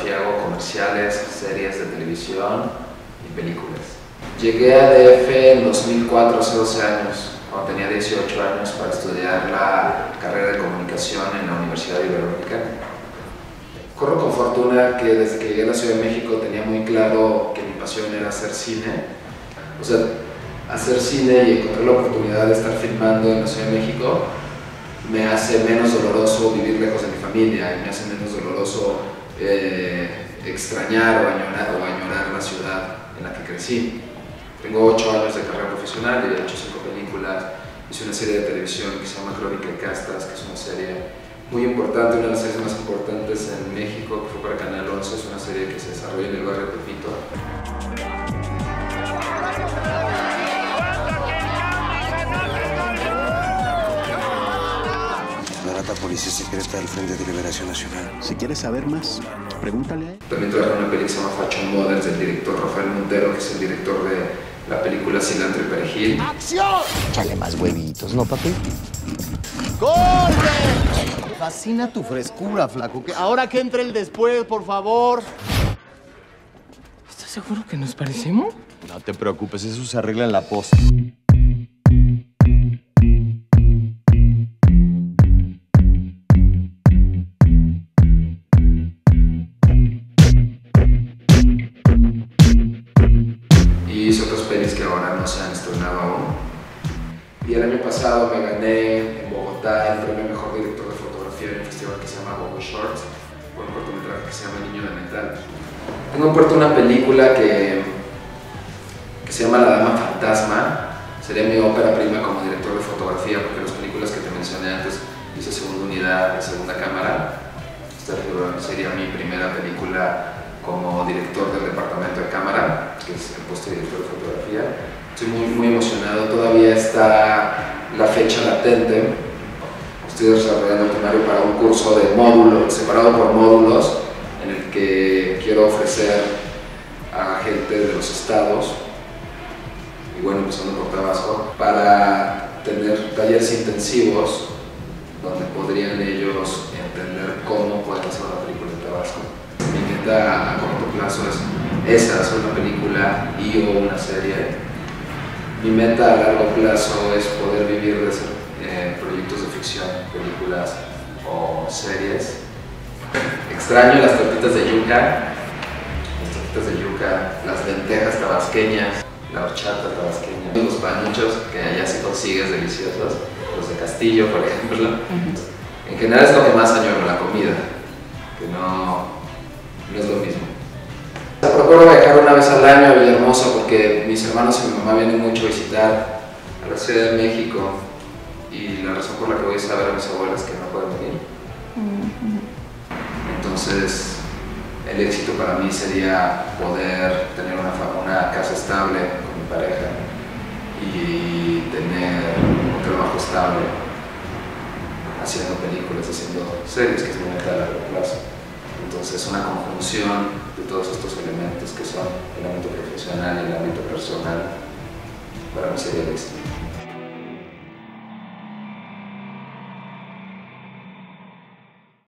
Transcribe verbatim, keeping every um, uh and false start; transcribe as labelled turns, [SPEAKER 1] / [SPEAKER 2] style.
[SPEAKER 1] fotografía hago comerciales, series de televisión y películas. Llegué a D F en dos mil cuatro, hace doce años, cuando tenía dieciocho años, para estudiar la carrera de comunicación en la Universidad Iberoamericana. Corro con fortuna que desde que llegué a la Ciudad de México tenía muy claro que mi pasión era hacer cine. O sea, hacer cine y encontrar la oportunidad de estar filmando en la Ciudad de México me hace menos doloroso vivir lejos de mi familia y me hace menos doloroso eh, extrañar o añorar, o añorar la ciudad en la que crecí. Tengo ocho años de carrera profesional y he hecho cinco películas. Hice una serie de televisión que se llama Crónica de Castas, que es una serie muy importante, una de las series más importantes en México, que fue para Canal once. Es una serie que se desarrolla en el barrio de Tepito.
[SPEAKER 2] La policía secreta del Frente de Liberación Nacional.
[SPEAKER 3] Si quieres saber más, pregúntale a él.
[SPEAKER 1] También trabajé en una película que se llama Fashion Models del director Rafael Montero, que es el director de la película Cilantro y Perejil.
[SPEAKER 4] ¡Acción!
[SPEAKER 5] Échale más huevitos, ¿no, papi?
[SPEAKER 4] ¡Corre! Me fascina tu frescura, flaco. Ahora que entre el después, por favor.
[SPEAKER 6] ¿Estás seguro que nos parecemos?
[SPEAKER 3] No te preocupes, eso se arregla en la posta.
[SPEAKER 1] Y hice otras pelis que ahora no se han estrenado aún. Y el año pasado me gané en Bogotá el premio Mejor Director de Fotografía en un festival que se llama Bobo Shorts, por un cortometraje que se llama Niño de Metal. Tengo en puerto una película que, que se llama La Dama Fantasma. Sería mi ópera prima como director de fotografía, porque las películas que te mencioné antes hice Segunda Unidad, Segunda Cámara. Esta sería mi primera película como director del departamento de cámara, que es el puesto de director de fotografía. Estoy muy, muy emocionado, todavía está la fecha latente. Estoy desarrollando el temario para un curso de módulos, separado por módulos, en el que quiero ofrecer a gente de los estados, y bueno, empezando por Tabasco, para tener talleres intensivos donde podrían ellos entender cómo pueden hacer una película en Tabasco. Mi meta a corto plazo es esa, hacer una película y o una serie. Mi meta a largo plazo es poder vivir de hacer eh, proyectos de ficción, películas o series. Extraño las tortitas de yuca, las tortitas de yuca, las lentejas tabasqueñas, la horchata tabasqueña, los panuchos que allá se consigues deliciosos, los de Castillo, por ejemplo. Uh-huh. En general es lo que más añoro, la comida, que no, no es lo mismo. Procuro viajar una vez al año a Villahermosa porque mis hermanos y mi mamá vienen mucho a visitar a la Ciudad de México, y la razón por la que voy es a ver a mis abuelas que no pueden venir. Entonces, el éxito para mí sería poder tener una, una casa estable con mi pareja y tener un trabajo estable haciendo películas, haciendo series, que es mi meta a largo plazo. Entonces, una conjunción de todos estos elementos que son el ámbito profesional y el ámbito personal, para mí sería el éxito.